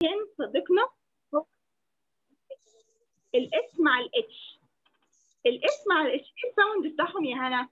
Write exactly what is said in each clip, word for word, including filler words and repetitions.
كان صديقنا الاس مع الاتش. الاس مع الاتش ايه الساوند بتاعهم يا هنا؟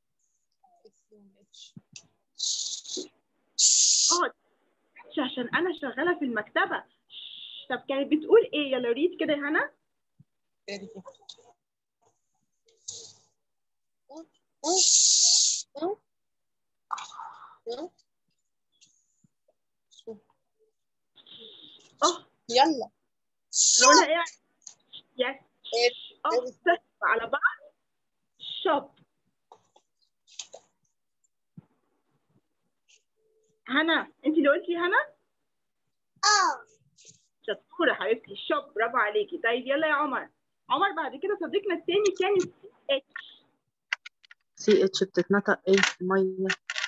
اه عشان انا شغاله في المكتبه. طب كانت بتقول ايه؟ يلا ريد كده يا هنا. اه يلا هنقولها ايه؟ يس اه على بعض شوب. هنا انت اللي قلتي هنا؟ اه شطوره حبيبتي شوب، برافو عليكي. طيب يلا يا عمر. عمر بعد كده صديقنا الثاني كان السي اتش. سي اتش بتتنطق ايه؟ ميه.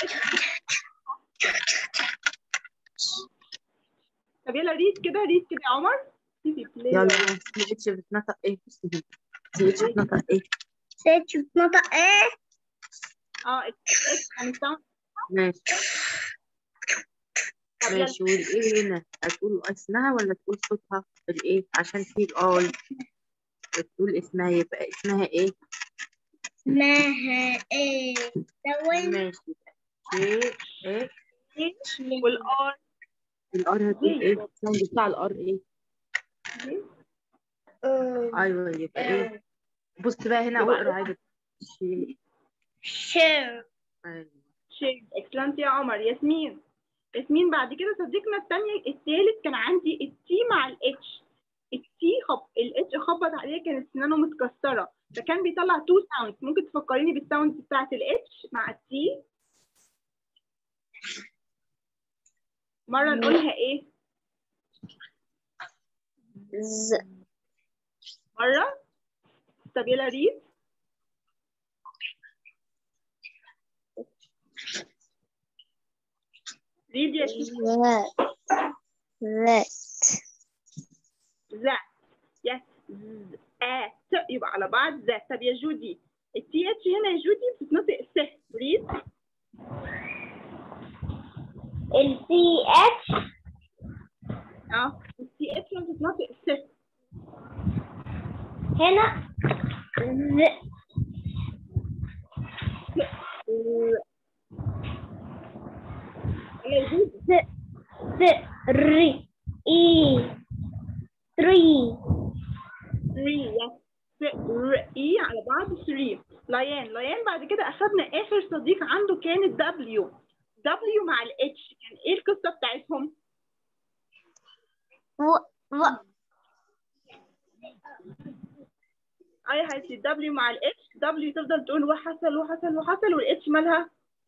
طب يلا ريد كده، ريد كده يا عمر. يلا سي اتش بتتنطق ايه؟ سي اتش بتتنطق ايه؟ سي اتش بتنطق ايه؟ اه اتش هنستعمل. ماشي طب يلا ماشي. والايه هنا هتقول اسمها ولا تقول صوتها؟ الايه عشان في الاي بتقول اسمها، يبقى اسمها ايه؟ اسمها ايه؟ دوين ماشي. كي اتش والار الار هتقول ايه؟ الساوند بتاع الار ايه؟ اه ايوه يبقى ايه؟ بص بقى هنا يبقى واقرا عادي. شي. شير. ايوه شيء اكسلنت يا عمر. ياسمين. ياسمين بعد كده صديقنا الثاني الثالث كان عندي التي مع الاتش. التي خب الاتش خبط عليه كانت سنانه متكسره، فكان بيطلع تو ساوندز. ممكن تفكريني بالساوندز بتاعت الاتش مع التي؟ مره نقولها ايه؟ ز مره. طب يلا ريد. ريد يا شيخ. ذات ذات. يس ذات يبقى على بعض ذات. طب يا جودي التي اتش هنا يا جودي بتتنطق س. ريد. السي اتش اه التي اتش بتتنطق س. هنا ز ز ز ري اي ثري ثري. يس ر اي على بعض ثري. ليان. ليان بعد كده اخذنا اخر صديق عنده كان الدبليو. دبليو مع الاتش كان ايه القصه بتاعتهم؟ و و اي حبيبتي دبليو مع الاتش. دبليو تفضل تقول وحصل وحصل وحصل، والاتش مالها؟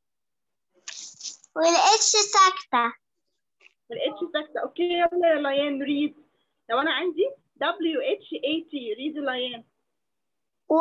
والاتش ساكتة. الاتش ساكته. اوكي يلا يا ليان ريد. لو انا عندي دبليو اتش اي تي ريد ليان. و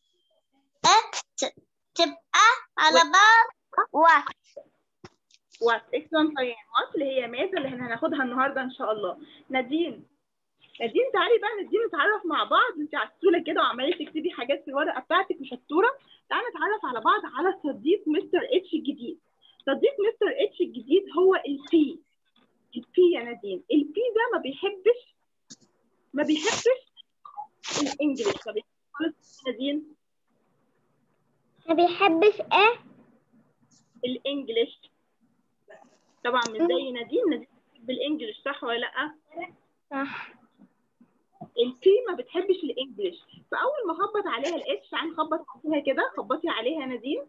ات تبقى على بعض وات. وات اكسلنت ليان. وات اللي هي ماذا اللي احنا هناخدها النهارده ان شاء الله. نادين. نادين تعالي بقى نادين نتعرف مع بعض. انت عسوله كده وعماله تكتبي حاجات في الورقه بتاعتك وشطوره. تعالي نتعرف على بعض على صديق مستر اتش الجديد. صديق مستر اتش الجديد هو البي. البي يا نادين. البي ده ما بيحبش ما بيحبش الانجليش. ما بيحبش خالص نادين ما بيحبش ايه؟ الانجليش. طبعا مش زي نادين. نادين بتحب الانجليش صح ولا لا؟ صح. البي ما بتحبش الانجليش. فاول ما خبط عليها الاتش، تعالي نخبط عليها كده. خبطي عليها يا نادين.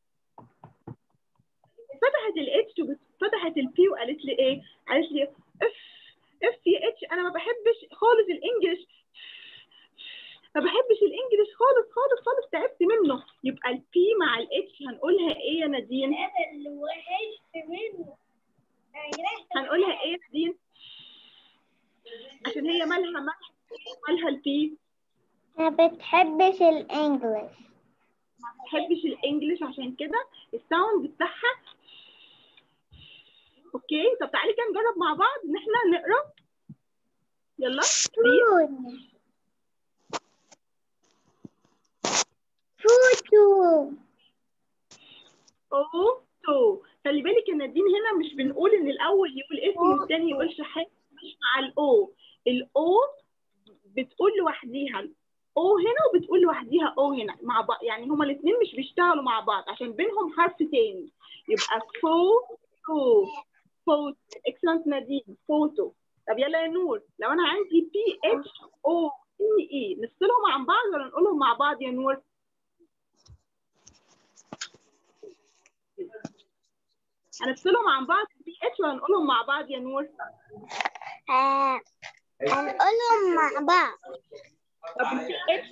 فتحت الاتش فتحت البي وقالت لي ايه؟ قالت لي اف اف يا اتش انا ما بحبش خالص الانجليش. ما بحبش الانجليش خالص خالص خالص تعبت منه. يبقى البي مع الاتش هنقولها ايه يا نادين؟ انا اللي وحشت منه. هنقولها ايه يا نادين؟ عشان هي مالها مالها مالها البي؟ ما بتحبش الانجليش. ما بتحبش الانجليش عشان كده الساوند بتاعها. اوكي طب تعالي كده نجرب مع بعض ان احنا نقرا. يلا فود فوتو. او تو. خلي بالك يا نادين هنا مش بنقول ان الاول يقول اسمه والثاني يقول شحات. مع الاو. الاو بتقول لوحديها او هنا وبتقول لوحديها او هنا مع بعض، يعني هما الاثنين مش بيشتغلوا مع بعض عشان بينهم حرف تاني. يبقى فوتو. فوتو. اكسلنت نادين، فوتو. طب يلا يا نور، لو انا عندي بي اتش او ان اي نفصلهم عن بعض ولا نقولهم مع بعض يا نور؟ هنفصلهم عن بعض بي اتش ولا نقولهم مع بعض يا نور؟ آه، هنقولهم مع بعض. طب البي اتش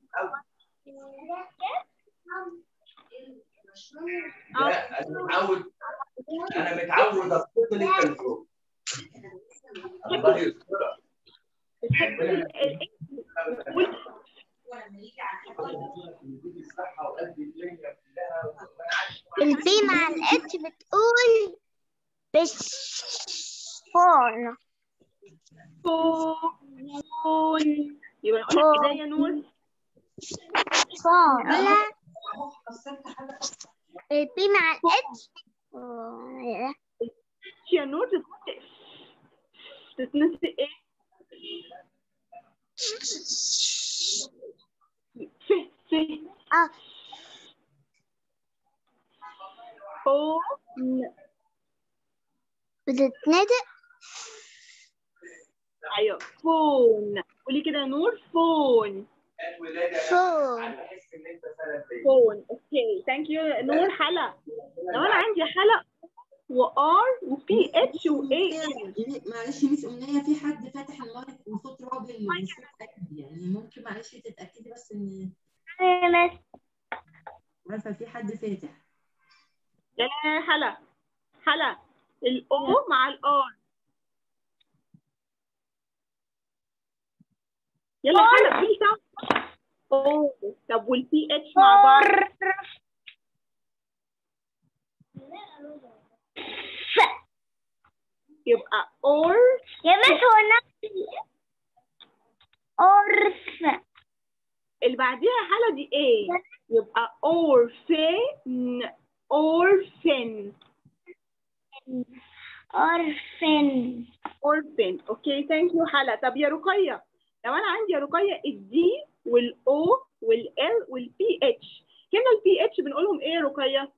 لا انا متعود انا متعود اتصل التليفون. الله يسترها. بتحب ال البي مع الاتش بتقول بسفون. فون. يبقى نقولها كده يا نور. فون. البي مع الاتش يا نور تتنطق تتنطق ايه؟ ف ف اه فون. بتتنطق. ايوه فون. قولي كده يا نور، فون. فون. فون. اوكي ثانك يو نور. حلا، لو انا عندي حلا وار وبي اتش واي ان. معلش مش أمنية، في حد فاتح المايك وصوت راجل وصوت أكد، يعني ممكن معلش تتأكدي بس إن عارفة في حد فاتح. يلا يا حلا. حلا الاو مع الار. يلا حلا قولي سوا. او. طب والبي اتش مع بعض؟ يبقى اور. يا بس هو نفس أورف. اللي بعديها حالة دي ايه؟ يبقى اورفن. اورفن. أورفن. اورفن. اوكي ثانك يو حلا. طب يا رقية، لو انا عندي يا رقية الدي والاو والال والبي اتش، هنا البي اتش بنقولهم ايه يا رقية؟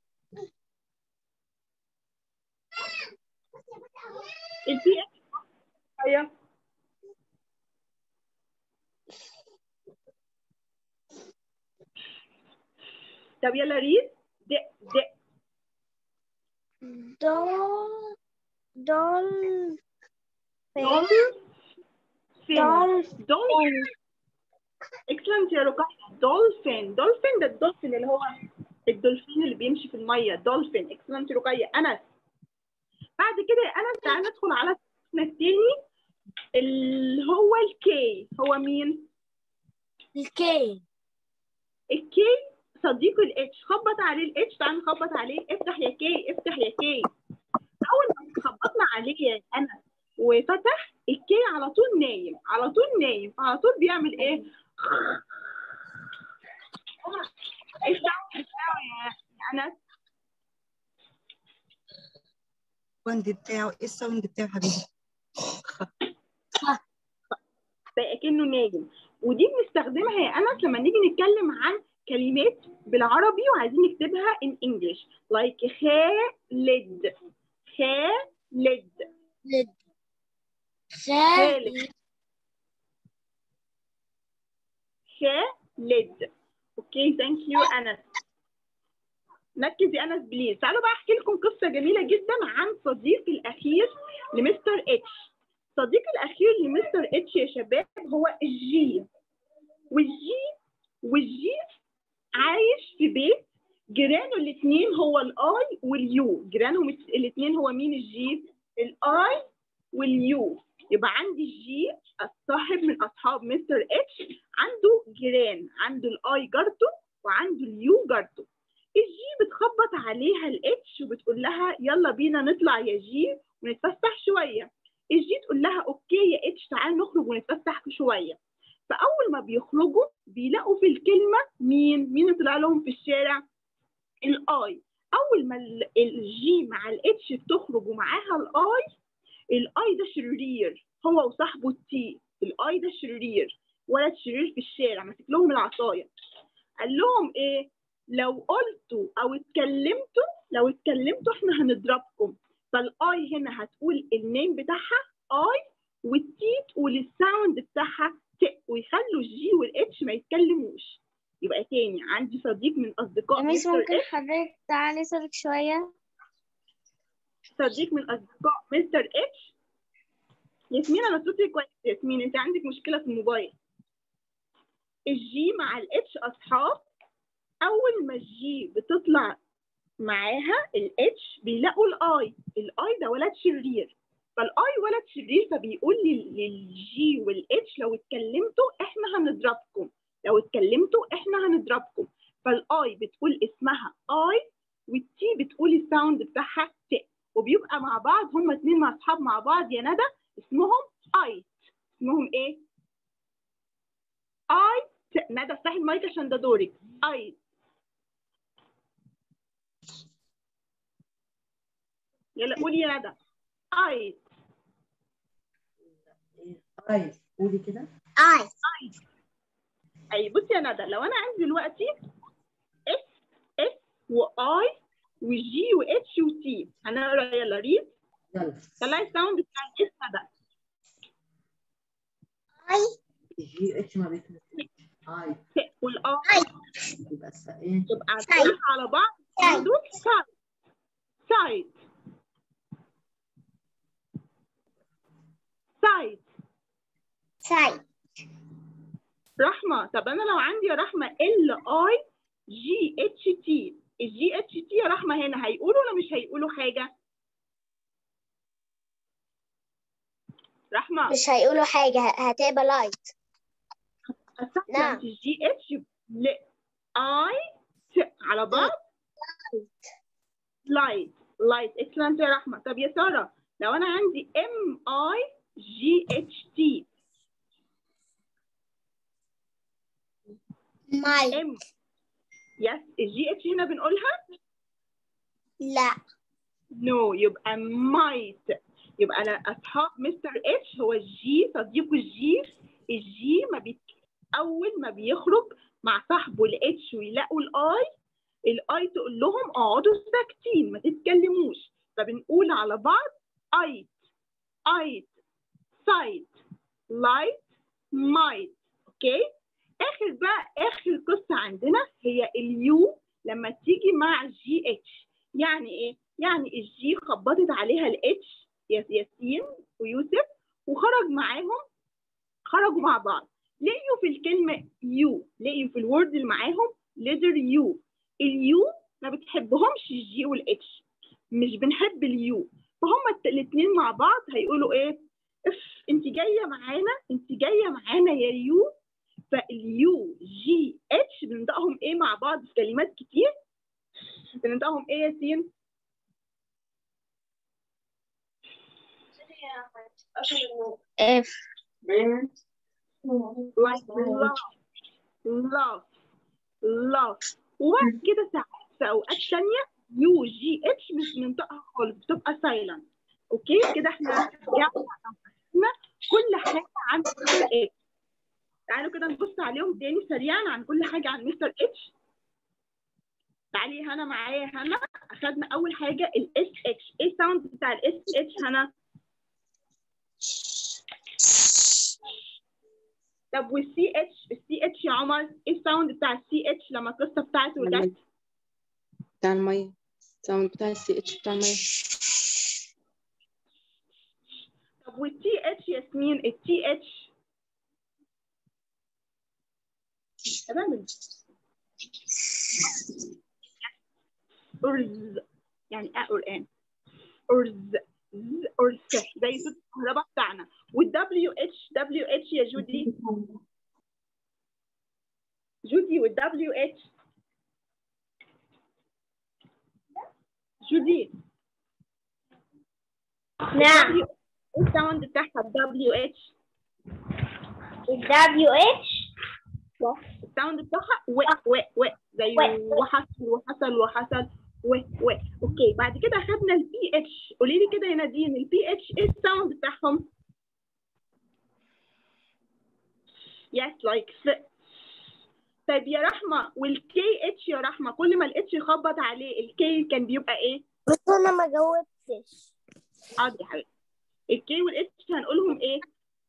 البي اتش رقية. طب يلا ريد. د د دول دول دولفين. دولفين. دولفين. اكسلنت يا رقية. دولفين. دولفين ده الدولفين اللي هو الدولفين اللي بيمشي في المية. دولفين. اكسلنت رقية. انس. بعد كده يا انس تعالى ندخل على اسمنا التاني اللي هو الكي. هو مين؟ الكي. الكي صديق الاتش. خبط عليه الاتش. تعالى نخبط عليه. افتح يا كي، افتح يا كي. اول ما خبطنا عليه يا انس وفتح الكي على طول نايم، على طول نايم، على طول بيعمل ايه؟ ايه الساوند بتاعه يا انس؟ الساوند بتاعه ايه؟ الساوند بتاعه حبيبي بقى كأنه نايم. ودي بنستخدمها يا انس لما نيجي نتكلم عن كلمات بالعربي وعايزين نكتبها in English like خالد. خالد. لد. خالد. خالد. اوكي ثانك يو انس. ركز يا انس بليز. تعالوا بقى احكي لكم قصه جميله جدا عن صديقي الاخير لمستر اتش. صديقي الاخير لمستر اتش يا شباب هو الجي. والجي والجي عايش في بيت جيرانه الاثنين هو الاي واليو. جيرانهم الاثنين هو مين؟ الجي، الاي واليو. يبقى عندي الجي الصاحب من اصحاب مستر اتش عنده جيران، عنده الاي جارته وعنده اليو جارته. الجي بتخبط عليها الاتش وبتقول لها يلا بينا نطلع يا جي ونتفسح شويه. الجي تقول لها اوكي يا اتش تعال نخرج ونتفسح شويه. فاول ما بيخرجوا بيلاقوا في الكلمه مين؟ مين طلع لهم في الشارع؟ الاي. اول ما الجي مع الاتش بتخرج ومعاها الاي، الاي ده شرير، هو وصاحبه التي. الاي ده شرير، ولد شرير في الشارع ماسك لهم العصايه. قال لهم ايه؟ لو قلتوا او اتكلمتوا لو اتكلمتوا احنا هنضربكم. فالاي هنا هتقول النيم بتاعها اي، والتي تقول الساوند بتاعها ت، ويخلوا الجي والاتش ما يتكلموش. يبقى تاني عندي صديق من اصدقاء ميس مستر ممكن اتش. حضرتك تعالي صوتك شوية؟ صديق من اصدقاء مستر اتش. ياسمين انا صوتي كويس. ياسمين انت عندك مشكله في الموبايل. الجي مع الاتش اصحاب. اول ما الجي بتطلع معاها الاتش بيلاقوا الاي. الاي ده ولد شرير، فالاي ولد شرير، فبيقول للجي والاتش لو اتكلمتوا احنا هنضربكم. لو اتكلمتوا احنا هنضربكم. فالاي بتقول اسمها اي، والتي بتقول الساوند بتاعها ت، وبيبقى مع بعض هما اتنين مع اصحاب مع بعض يا ندى، اسمهم ايت. اسمهم ايه؟ ايت. ندى افتحي المايك عشان ده دورك. ايت. يلا قولي يا ندى. ايت. اي قولي كده. اي. ايت. اي بصي يا ندى، لو انا عندي دلوقتي اس اس واي وجي واتش وتي، هنقرا يلا ريد. يلا. طلعي الساوند بتاع الاس ندى. اي. الجي اتش ما بيتنسيش. اي. والاي يبقى الس- ايه؟ تبقى كلها على بعض. سايد. دول سايد. سايد. سايد. سايد. رحمه، طب انا لو عندي يا رحمه ال اي جي اتش تي، الجي اتش تي يا رحمه هنا هيقولوا ولا مش هيقولوا حاجه؟ رحمه مش هيقولوا حاجة، هتبقى لايت. نعم. الجي اتش ل اي ت على بعض لايت. لايت. اكسلنت يا رحمه. طب يا ساره، لو انا عندي ام اي جي اتش تي. مايت. ام يس. الجي اتش هنا بنقولها لا. نو. no. يبقى مايت. يبقى انا اصحاب مستر اتش هو الجي، صديقه الجي. الجي ما بيت... اول ما بيخرج مع صاحبه الاتش ويلاقوا الاي، الاي تقول لهم اقعدوا ساكتين ما تتكلموش. فبنقول على بعض ايت ايت سايت لايت مايت. اوكي. اخر بقى اخر قصه عندنا هي اليو لما تيجي مع الجي اتش. يعني ايه؟ يعني الجي خبطت عليها الاتش ياسين ويوسف وخرج معاهم، خرجوا مع بعض. لقيوا في الكلمه يو، لقيوا في الورد اللي معاهم ليتر يو. اليو ما بتحبهمش الجي والاتش، مش بنحب اليو. فهم الاثنين مع بعض هيقولوا ايه؟ اف انت جايه معانا، انت جايه معانا يا يو. فاليو جي اتش بننطقهم ايه مع بعض في كلمات كتير؟ بننطقهم ايه يا سين؟ اف. like love love love. وبعد كده ساعات في اوقات ثانيه يو جي اتش مش بننطقها خالص، بتبقى سايلنت. اوكي كده احنا رجعنا كل حاجه عن مستر اتش. تعالوا كده نبص عليهم تاني سريعا عن كل حاجه عن مستر اتش. تعالي هنا معايا. هنا اخدنا اول حاجه الاس اتش. ايه الساوند بتاع الاس اتش هنا؟ طب والسي اتش؟ السي اتش يا عمر ايه الساوند بتاع السي اتش لما القصه بتاعته جت؟ بتاع المية. الساوند بتاع السي اتش بتاع المية. طب والتي اتش ياسمين؟ التي اتش تمام. أرز يعني أ قرآن. أرز أرز زي صوت الكهرباء بتاعنا. والدبليو اتش دبليو اتش يا جودي. جودي والدبليو اتش. جودي. نعم. ايه الساوند بتاعها الدبليو اتش؟ الدبليو اتش الساوند بتاعها و و و زي وحصل وحصل وحصل و و اوكي. بعد كده اخدنا البي اتش. قولي لي كده يا نادين البي اتش ايه الساوند بتاعهم؟ يس لايك س. طيب يا رحمه والكي اتش يا رحمه كل ما الاتش يخبط عليه الكي كان بيبقى ايه؟ بس انا ما جاوبتش. حاضر يا حبيبتي. الكي والاتش هنقولهم ايه؟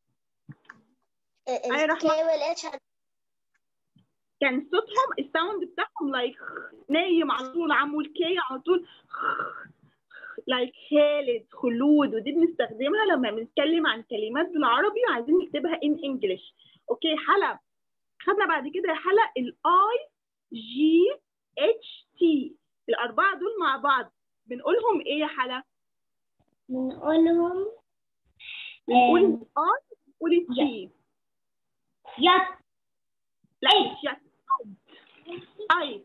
يا رحمه الكي والاتش كان صوتهم الساوند بتاعهم لايك نايم على طول. عمو الكي على طول لايك خالد خلود، ودي بنستخدمها لما بنتكلم عن كلمات بالعربي وعايزين نكتبها ان انجلش. اوكي حلا خدنا بعد كده يا حلا الاي جي اتش تي. الاربعه دول مع بعض بنقولهم ايه يا حلا؟ بنقولهم بنقول الاي بنقول التي. يس. لا مش يس. ايت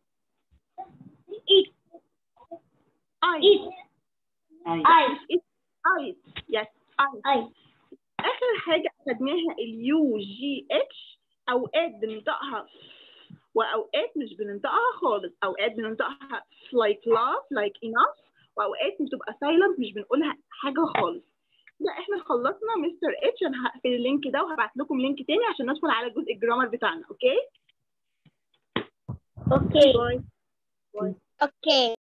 ايت ايت ايت ايت يس ايت. ايت. اخر حاجه اخدناها اليو جي اتش. اوقات بننطقها واوقات مش بننطقها خالص. اوقات بننطقها like love like enough، واوقات بتبقى silent مش بنقولها حاجه خالص. لا احنا خلصنا مستر اتش. انا هقفل اللينك ده وهبعت لكم لينك تاني عشان ندخل على جزء الجرامر بتاعنا. اوكي اوكي باي باي. اوكي.